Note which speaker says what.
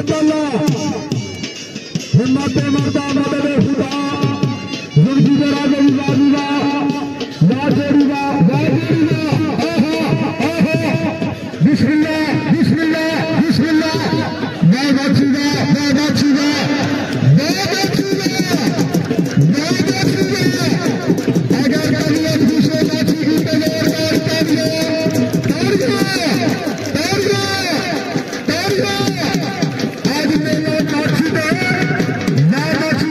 Speaker 1: अल्लाह हिम्मत मर्दा मदद खुदा जिंदगी दे राजे दी बाजीवा ला जोड़ीवा बिस्मिल्लाह बिस्मिल्लाह बिस्मिल्लाह मैं बचूगा अगर कभी एक दूसरे बाची की जोरदार आज मेरे बाची दे मैं बाची